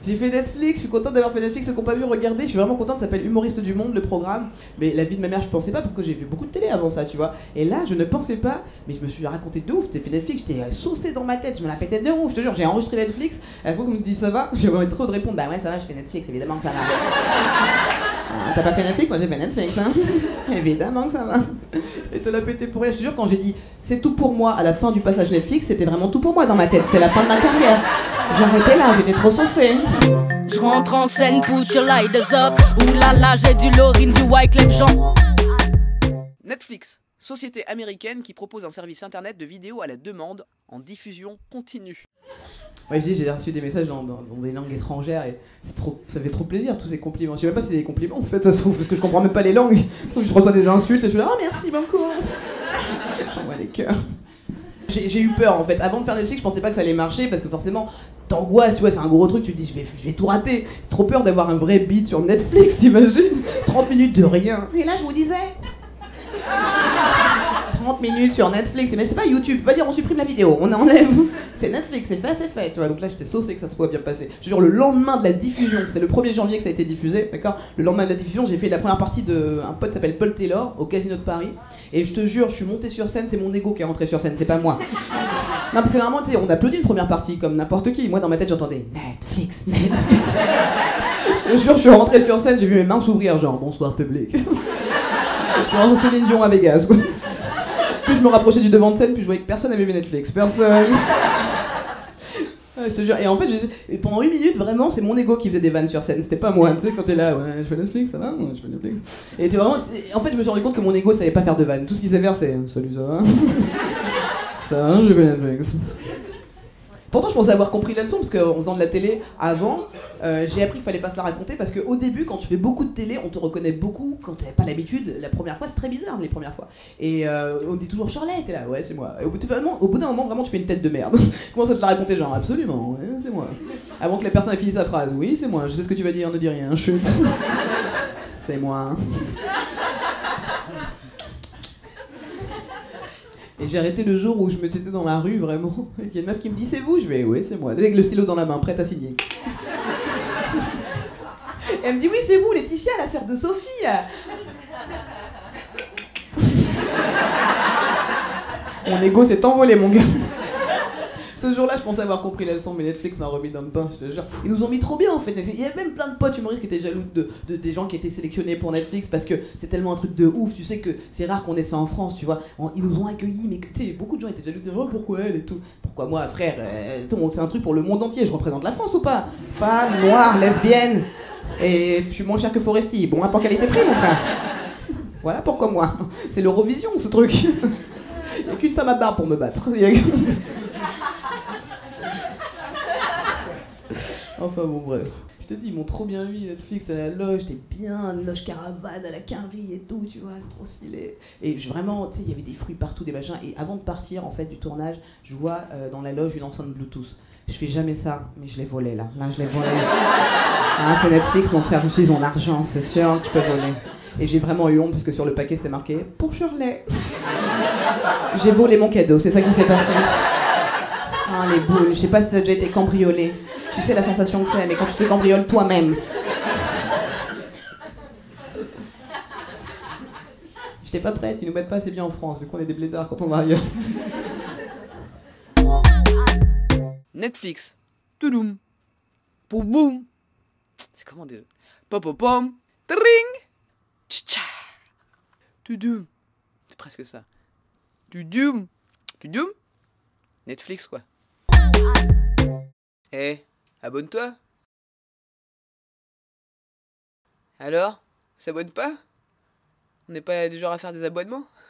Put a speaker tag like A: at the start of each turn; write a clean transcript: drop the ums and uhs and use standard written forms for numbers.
A: J'ai fait Netflix, je suis contente d'avoir fait Netflix, ceux qui n'ont pas vu, regardez, je suis vraiment contente, ça s'appelle Humoriste du Monde, le programme. Mais la vie de ma mère, je pensais pas, parce que j'ai fait beaucoup de télé avant ça, tu vois. Et là, je ne pensais pas, mais je me suis raconté de ouf, j'ai fait Netflix, j'étais saucé dans ma tête, je me la pétais de ouf, je te jure, j'ai enregistré Netflix, à la fois qu'on me dit ça va, j'ai envie trop de répondre, bah ouais, ça va, je fais Netflix, évidemment que ça va. Ah, t'as pas fait Netflix? Moi j'ai fait Netflix, hein. Évidemment que ça va. Et te la pété pour rien, je te jure, quand j'ai dit c'est tout pour moi à la fin du passage Netflix, c'était vraiment tout pour moi dans ma tête, c'était la fin de ma carrière. J'arrêtais là, j'étais trop saucée.
B: Je rentre en scène, put your lighters up. Ouh là là, j'ai du Lauryn, du Wyclef Jean.
C: Netflix, société américaine qui propose un service internet de vidéos à la demande en diffusion continue.
A: Ouais, j'ai reçu des messages dans des langues étrangères et ça fait trop plaisir tous ces compliments. Je sais même pas si c'est des compliments en fait, ça se trouve, parce que je comprends même pas les langues. Je reçois des insultes et je suis là, oh merci beaucoup. J'envoie les cœurs. J'ai eu peur en fait. Avant de faire Netflix, je pensais pas que ça allait marcher parce que forcément, t'angoisses, tu vois, c'est un gros truc, tu te dis je vais tout rater. Trop peur d'avoir un vrai beat sur Netflix, t'imagines? 30 minutes de rien. Et là, je vous disais. 30 minutes sur Netflix, mais c'est pas YouTube, pas dire on supprime la vidéo, on enlève. C'est Netflix, c'est fait, tu vois. Donc là j'étais saucé que ça se soit bien passé. Je te jure, le lendemain de la diffusion, c'était le 1er janvier que ça a été diffusé, d'accord. Le lendemain de la diffusion, j'ai fait la première partie d'un pote qui s'appelle Paul Taylor au Casino de Paris. Et je te jure, je suis monté sur scène, c'est mon ego qui est rentré sur scène, c'est pas moi. Non, parce que normalement, on applaudit une première partie comme n'importe qui. Moi dans ma tête, j'entendais Netflix, Netflix. Je te jure, je suis rentré sur scène, j'ai vu mes mains s'ouvrir, genre bonsoir public. Genre Céline Dion à Vegas, quoi. Plus je me rapprochais du devant de scène, plus je voyais que personne n'avait vu Netflix. Personne. Ouais, je te jure. Et en fait, pendant 8 minutes, vraiment, c'est mon ego qui faisait des vannes sur scène. C'était pas moi. Tu sais, quand t'es là, ouais, je fais Netflix, ça va? Ouais, je fais Netflix. Et vraiment, en fait, je me suis rendu compte que mon ego savait pas faire de vannes. Tout ce qu'il savait faire, c'est salut, ça va? Ça va, je fais Netflix. Pourtant, je pensais avoir compris la leçon parce qu'en faisant de la télé avant, j'ai appris qu'il fallait pas se la raconter parce qu'au début, quand tu fais beaucoup de télé, on te reconnaît beaucoup. Quand t'avais pas l'habitude, la première fois, c'est très bizarre les premières fois. Et on dit toujours Charlotte, t'es là, ouais, c'est moi. Et au bout d'un moment, vraiment, tu fais une tête de merde. Commence à te la raconter, genre absolument, ouais, c'est moi. Avant que la personne ait fini sa phrase, oui, c'est moi, je sais ce que tu vas dire, ne dis rien, chut. C'est moi. Et j'ai arrêté le jour où je me mettais dans la rue, vraiment. Et qu'il y a une meuf qui me dit c'est vous, je vais oui, c'est moi. Avec le stylo dans la main, prête à signer. Et elle me dit oui, c'est vous, Laetitia, la sœur de Sophie. Mon ego s'est envolé, mon gars. Ce jour-là, je pensais avoir compris la leçon, mais Netflix m'a remis dans le pain, je te jure. Ils nous ont mis trop bien en fait. Il y a même plein de potes humoristes qui étaient jaloux des gens qui étaient sélectionnés pour Netflix parce que c'est tellement un truc de ouf. Tu sais que c'est rare qu'on ait ça en France, tu vois. Ils nous ont accueillis, mais tu sais, beaucoup de gens étaient jaloux. Ils disaient, oh, pourquoi elle et tout? Pourquoi moi, frère? C'est un truc pour le monde entier. Je représente la France ou pas? Femme, noire, lesbienne. Et je suis moins cher que Foresti. Bon, rapport qualité-prix, mon frère. Voilà pourquoi moi. C'est l'Eurovision, ce truc. Il n'y a qu'une femme à barbe pour me battre. Enfin bon, bref. Je te dis, ils m'ont trop bien mis Netflix à la loge, t'es bien, loge caravane à la quinri et tout, tu vois, c'est trop stylé. Et vraiment, tu sais, il y avait des fruits partout, des machins. Et avant de partir, en fait, du tournage, je vois dans la loge une enceinte Bluetooth. Je fais jamais ça, mais je l'ai volé là. Là, je l'ai volé. Ah, c'est Netflix, mon frère, je me suis dit, ils ont l'argent, c'est sûr que tu peux voler. Et j'ai vraiment eu honte parce que sur le paquet c'était marqué pour Shirley. J'ai volé mon cadeau, c'est ça qui s'est passé. Ah, les boules, je sais pas si t'as déjà été cambriolé. Tu sais la sensation que c'est, mais quand tu te cambrioles toi-même. J'étais pas prête, ils nous mettent pas assez bien en France, vu qu'on est des blédards quand on va ailleurs.
C: Netflix. Toudoum. Poum boum. C'est comment déjà? Popopom. Tring. Tcha. Toudoum. C'est presque ça. Toudoum. Toudoum. Netflix quoi. Eh, abonne-toi. Alors, on s'abonne pas? On n'est pas du genre à faire des abonnements?